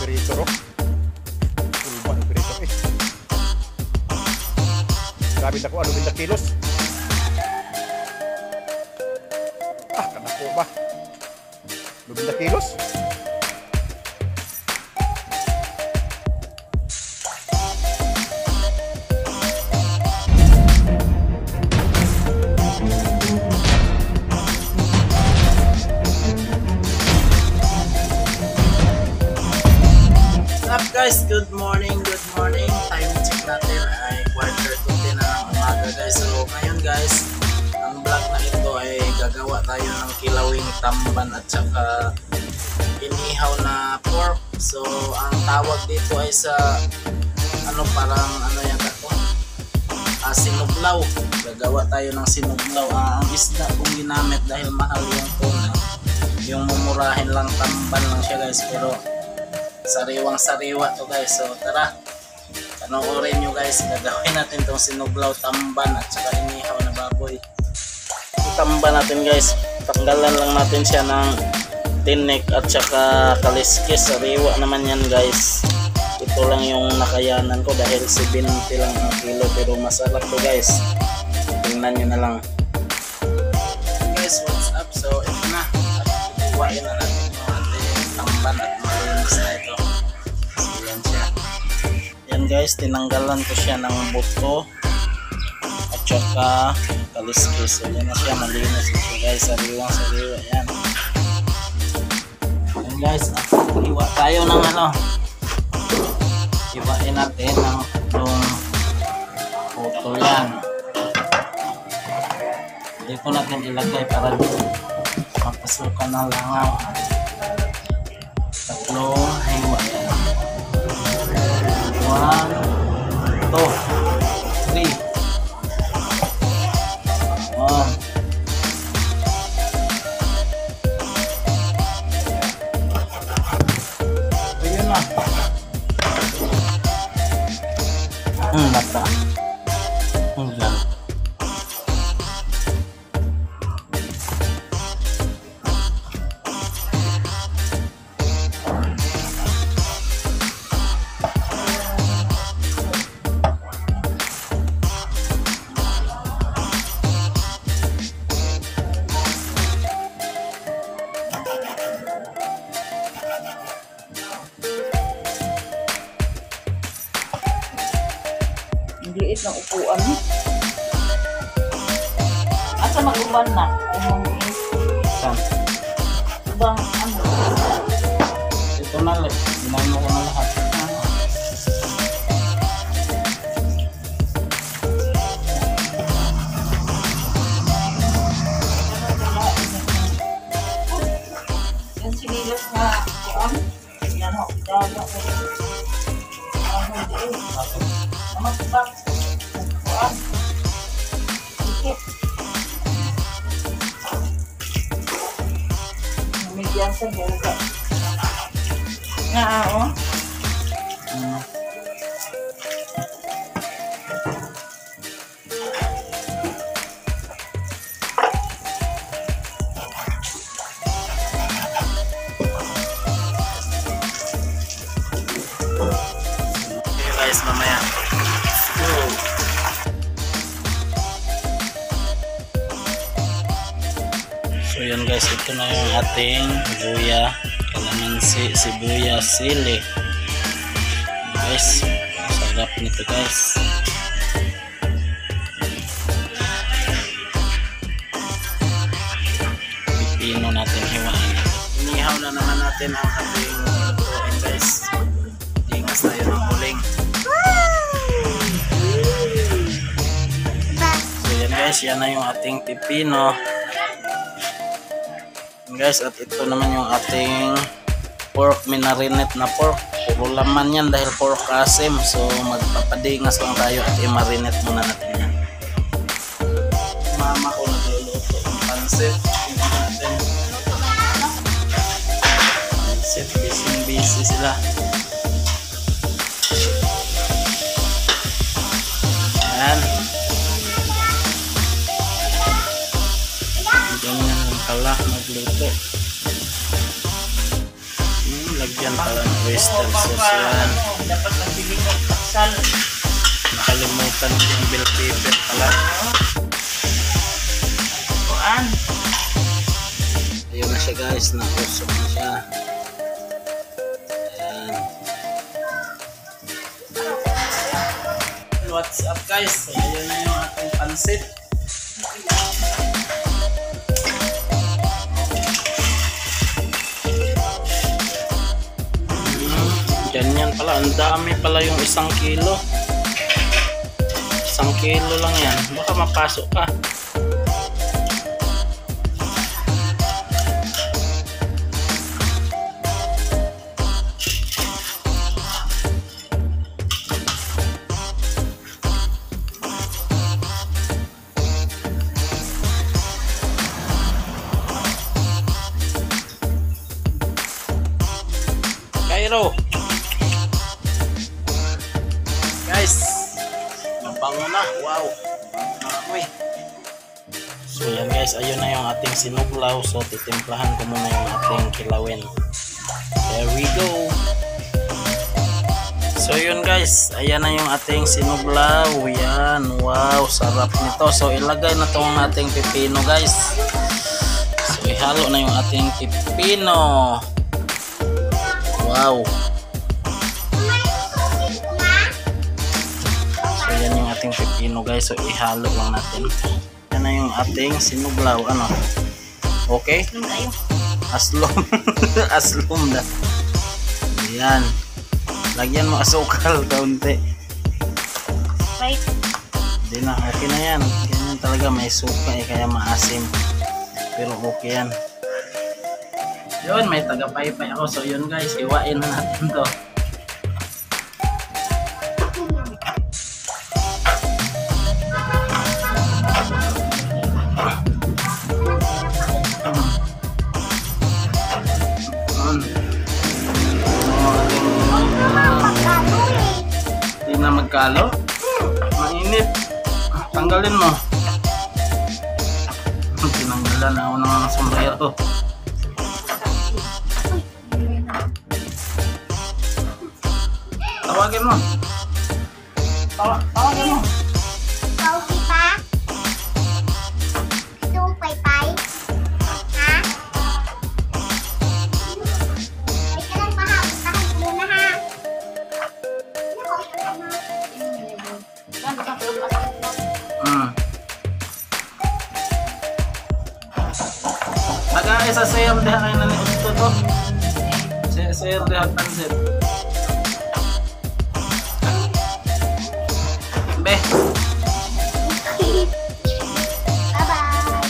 operator oh. Ulman operator eh. Grabe na ko, ano 20 kilos. Ah, kanako ba? 20 kilos. Guys, good morning. Time check natin ay 8:40 na ng umaga guys. So ngayon guys, ang vlog na ito ay gagawa tayo ng kilawing tamban at saka inihaw na pork. So ang tawag dito ay sa parang yata to, sinuglaw. Gagawa tayo ng sinuglaw. Ang isda kung ginamit dahil mahal yung tuna, yung mumurahin lang tamban lang siya guys, pero sariwang-sariwa to guys. So tara, panoorin nyo guys. Gagawin natin tong sinuglaw tamban at saka inihaw na baboy. Yung tamban natin guys, tanggalan lang natin siya ng tinik at saka kaliskis. Sariwa naman yan guys. Ito lang yung nakayanan ko dahil 70 lang ang kilo, pero masarap to guys. Tingnan nyo na lang guys. What's up? So ito na, iwain na natin yung ating tamban at malinis na ito. Yan guys, tinanggalan ko siya ng buto at saka kaliskis. So yan na siya, malinis na siya guys. Sariwang sariwa yan. Yan guys, iwa tayo ng iwain natin ng itong buto yan. Dito natin ilagay para mapasukan ng langaw. Tatlong hiwa yan. 1, 2, 3. Ayun na. Mata. Lang. Ang liit ng upuan. Asa mag-uban na? Ubang Ito na lang. Ginano ko na lahat. yung sinilas na upuan. Yan ho. Dala ko. Magbak. Upuan. Ikit. Namigyan sa buka. Nga o. Okay guys, mamaya. So yan guys, ito na yung ating luya, kalamansi, sibuyas, sili. Guys, sarap nito guys. Pipino natin hiwain. Inihaw na naman natin ang ating lutuin guys. Ingas tayo ng huling. So yan guys, yan na yung ating pipino. Guys, at ito naman yung ating pork, minarinate na pork. Puro laman yan dahil pork asim. So magpapadingas lang tayo at i-marinate muna natin yan. Mama ko nagluluto ng pansit. Pansit, busy sila. Yan. Ganyan lang pala magluto. Lagyan pala ng oyster sauce yan. Dapat nagbili ko pasal. Nakalimutan ko yung bell pepper pala. Kuan. Ayun na siya guys, nakusok na siya. Ayan. What's up guys? Ayun na yung ating pansit. Ganyan pala, ang dami pala yung 1 kilo. 1 kilo lang yan, baka mapasok ka. Cairo guys, nabango na, wow, amoy. So yan guys, ayun na yung ating sinuglaw. So titimplahan ko muna yung ating kilawin. There we go. So yun guys, ayan na yung ating sinuglaw. Yan, wow, sarap nito. So ilagay na tong ating pipino guys. So ihalo na yung ating pipino. Wow. So yan yung ating pipino guys. So ihalo lang natin. Yan na yung ating sinuglaw. Ano? Okay? Aslom. Aslom na. Ayan. Lagyan mo asukal kaunti. Right. Hindi na. Okay na yan. Ganyan talaga, may suka eh, kaya maasim. Pero okay yan. Yun, may tagapaypay ako. So yun guys, hiwain na natin to. Hindi na magkalo. Mainit. Tanggalin mo. Tinanggalan ako ng sombrero. Tawagin mo. Tawagin mo. Pauwi pa? Gusto mo paypay? Ha? Ay ka lang pa ha. Puntahan ko muna ha. Taga isa sayo deh kayo na ni Usto to. Sayo deh pansit. Be. Bye-bye.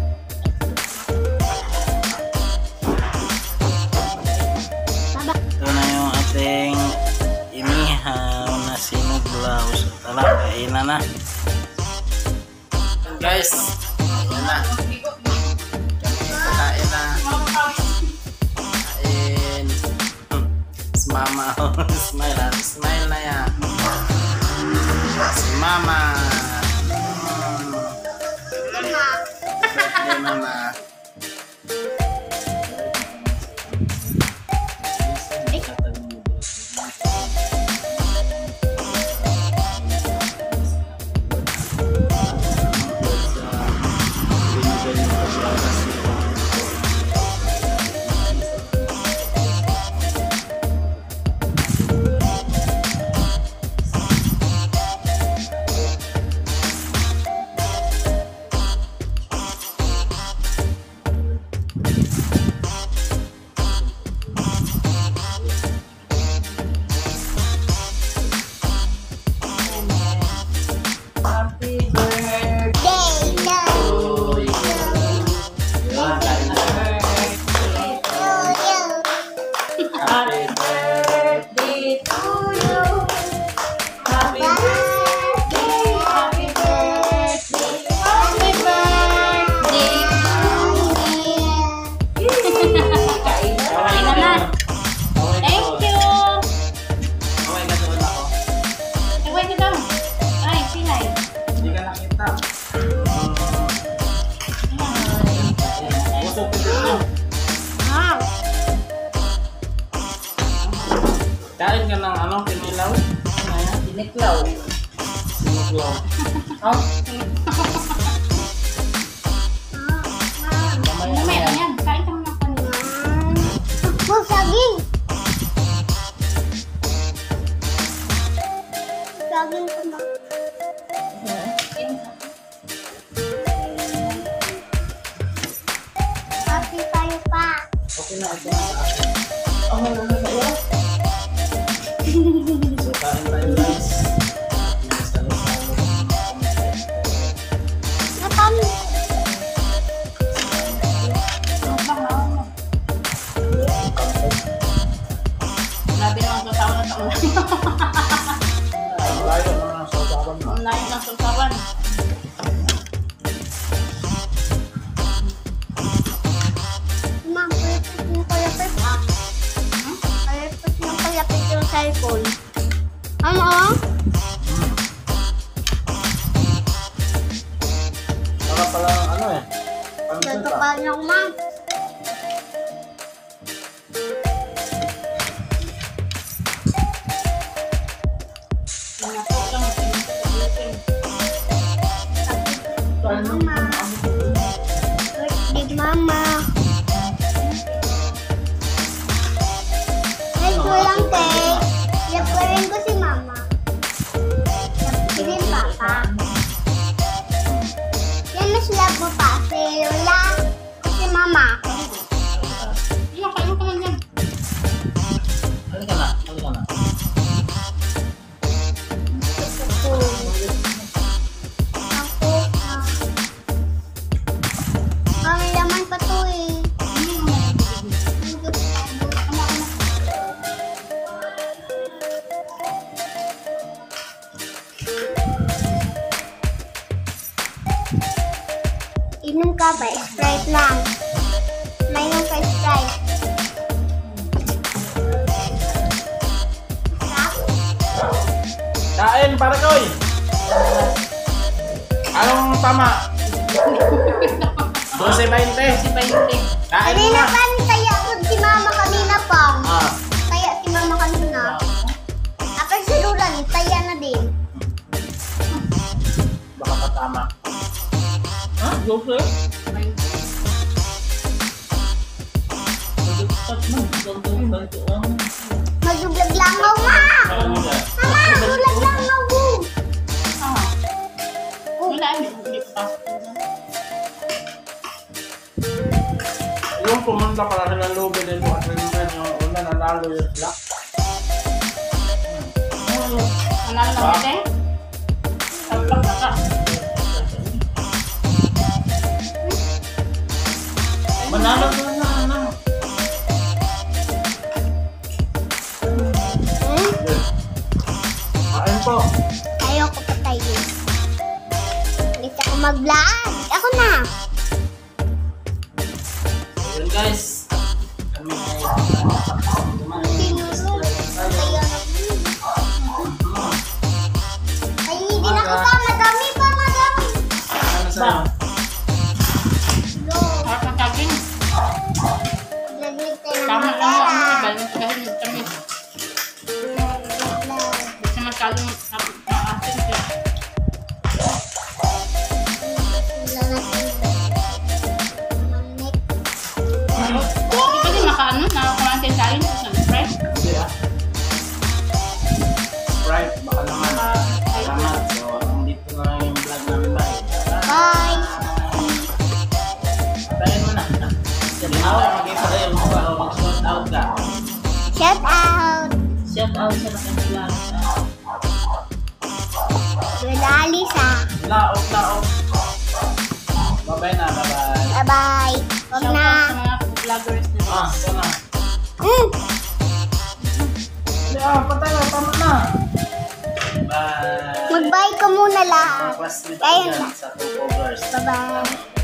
Ito na yung ating inihaw na sinuglaw. So tara, kainan na. Guys, ayan na. Kakain na. Kain. Si Mama. Smile ha. Smile na yan. Si Mama. Birthday Mama. Siniklaw. Siniklaw. Oh, Mamaya na yan. Kain ka muna pa niya. Oh, saging. Saging ko na. Happy tayo pa. okay na. Ito na sa akin. Oh, ano na tayo? So, kain tayo guys. Salo-salo. Napam. Grabe naman sasawan na taon. Ang layo naman ang sausawan mo. Ang layo ng sasawan. Ma'am, palapit yung palapit ah. Palapit yung palapit yung cellphone. Ano? Para pala ano eh. Dito pa lang, ma'am. Pinakot lang. Mama. Birthday, mama. Let's go lang, cake. Love ko rin ko si mama. Love ko rin papa. Yan mas love mo pa. Si Lola. Si mama. Iya, kain ka man yan. Halika na. Halika na. Ako. May laman pa to eh. Inom ka ba? Sprite lang. Mainom ka Sprite. Sarap? Kain para koy. Anong tama? 12.20. Si Bayute. Kain Kanina na. pa, taya ko si mama kanina pa. Ah. Taya si mama kanina. Tapos si Lola, taya na din. Baka patama. Ha? Joke? Mag-vlog lang ako, ma! Mama, mag-vlog lang ako! Ah. Wala, hindi pa. Yung pumunta para sa lobby din po at yung una nanalo yung sila. Anal lang natin. Taplak na ka. Manalo doon na ano. Kain po. Ayoko pa tayo. Gusto ko mag-vlog. Ako na. Yun guys. Kami ay Sinulog. Taya na Ay, hindi na ko pa. Madami pa, madami. ano sa'yo? Go. Harap ng saging. Naglig tayo ng Tama lang pera. ako. Galing sa galing. Kami. Kasi masyadong asin siya. Hindi ka din makaano. Nakakurante sa akin. Sa fresh. Hindi ah. Sprite, baka naman. Salamat. So, dito na lang yung vlog namin ba? Bye. Patayin mo na. Sabi na ako, makita kayo mag-shout out ka. Shout out. Shout out sa nakang vlog. Lola Alisa. Laok. Bye-bye na, bye-bye. Bye-bye. Huwag Shout na. out sa mga vloggers na. Ito na. Mm. Hindi patay na, tama na. Bye. Mag-bye ka muna lahat. Classmate ko Ayun dyan na. sa Two Covers. Bye-bye.